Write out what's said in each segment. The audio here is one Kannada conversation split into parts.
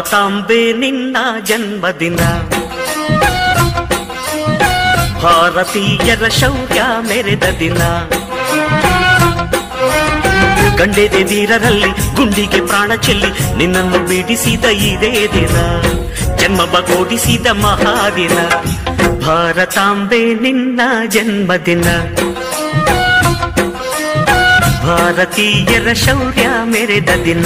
ಭಾರತಾಂಬೆ ನಿನ್ನ ಜನ್ಮದಿನ, ಭಾರತೀಯರ ಶೌರ್ಯ ಮೆರೆದ ದಿನ, ಗಂಡೆದೆ ವೀರರಲ್ಲಿ ಗುಂಡಿಗೆ ಪ್ರಾಣ ಚೆಲ್ಲಿ ನಿನ್ನನ್ನು ಬಿಡಿಸಿದ ಇದೇ ದಿನ, ಜನ್ಮ ಬಗೋಡಿಸಿದ ಮಹಾದಿನ. ಭಾರತಾಂಬೆ ನಿನ್ನ ಜನ್ಮದಿನ, ಭಾರತೀಯರ ಶೌರ್ಯ ಮೆರೆದ ದಿನ.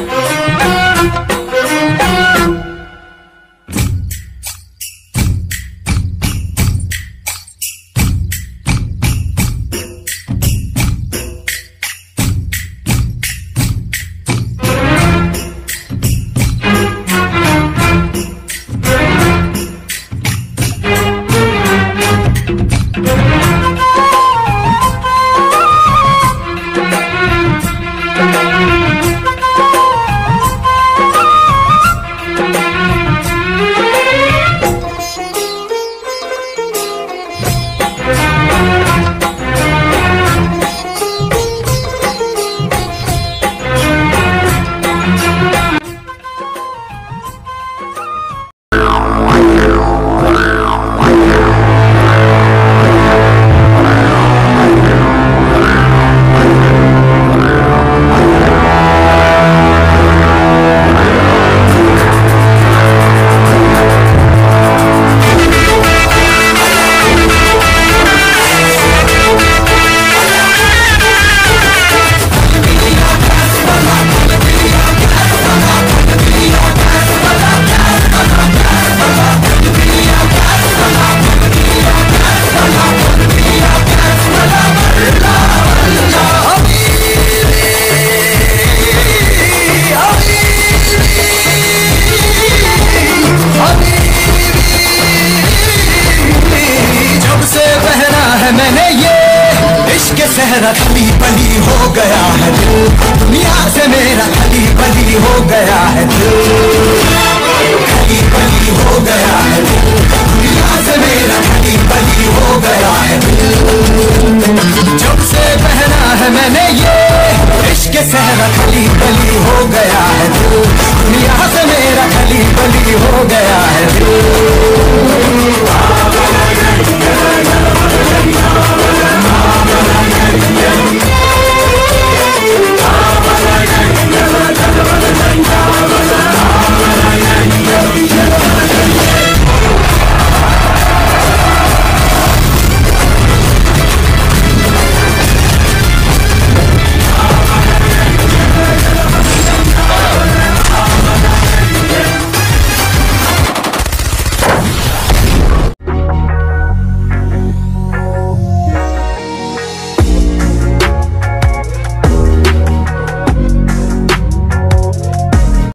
सहरा खली बली हो गया है दिल, दुनिया से मेरा खली बली हो गया है दिल, खली बली हो गया